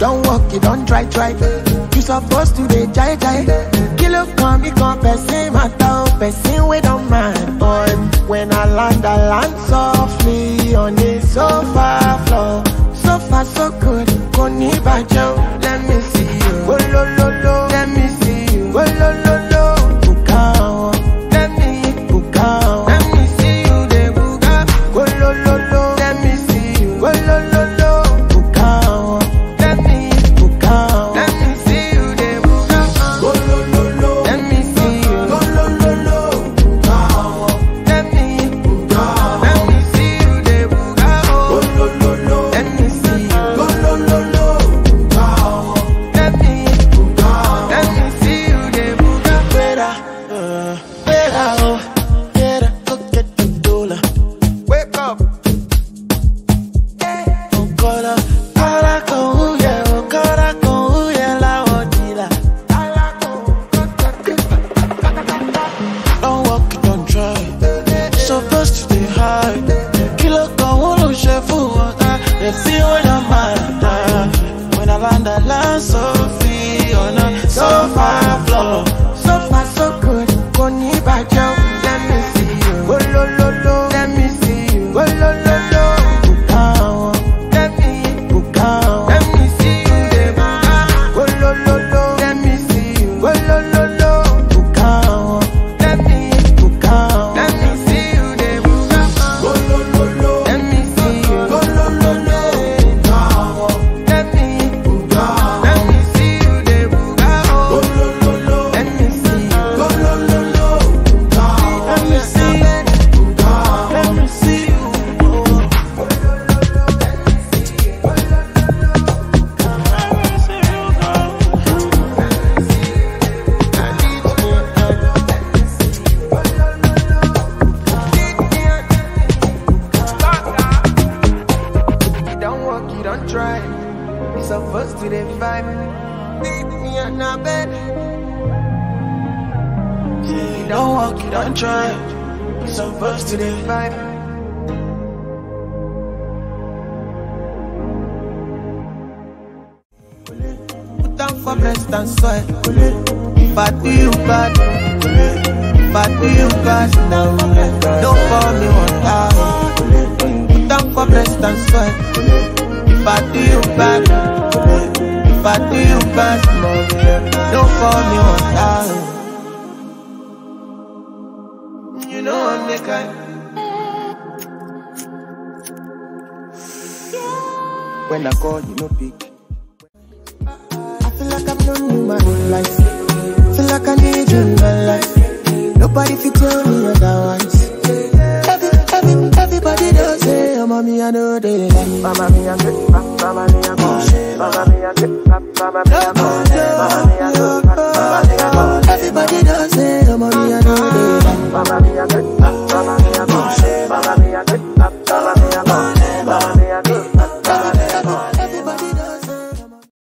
don't walk, you don't try. You supposed to be jai. Kilo come, become person, matter, person we don't mind. But when I land softly on the sofa floor. So far so good, Koni Bajo. Let me see you, go lo lo lo. Let me see you, go lo lo lo. Bukao, let me bukao. Let me see you, de buka. Go lo lo lo. Let me see you, go lo lo lo. Bukao, let me bukao. Let me see you, de buka. Go lo lo lo. Let me see you, go lo lo lo. Bukao, let me bukao. Let me see you, de buka. Go lo lo lo. Let me see you, go lo lo lo. Bukao, let me bukao. Let me see you, de buka. Better, oh, better go get the dollar. Wake up. Don't walk, don't try. Supposed to stay high. Kilo come, wolo chef water. They feel when I'm mad. When I land so free on a sofa floor. So far so good, Koni Bajo. Let me see you, go lo lo lo. Let me see you, go lo lo lo. Bukao, let me bukao. Let me see you, de buka. Go lo lo lo. Let me see you, go lo lo lo. Bukao, let me bukao. Let me see you, de buka. Go lo lo lo. Let me see you, go lo lo lo. Bukao, let me bukao. Let me see you, de buka. Go lo lo lo. Let me see you, go lo lo lo. Bukao, let me see you, bukao. Let me see you. You don't walk, you don't try. You supposed to the vibe. Leave me on the bed. You don't walk, you don't try. You supposed to the vibe. Put down for breast and soil. If I do you bad, if I do you bad, don't for me one time. Put down for breast and soil. If I do you bad, if I do you bad, don't for me one time. You know I'm the kind. When I call, you no pick. I feel like I've known you my whole life. Feel like I need you in my life. Nobody fit tell me otherwise. Everybody does say, oh mommy, I know they like. Mama me a good, mama me a good, mama me a good, mama me a good, mama me a good, mama me a good. Everybody does say, oh mommy, I know they like. Mama me a good, mama me a good, mama me a good, mama me a good.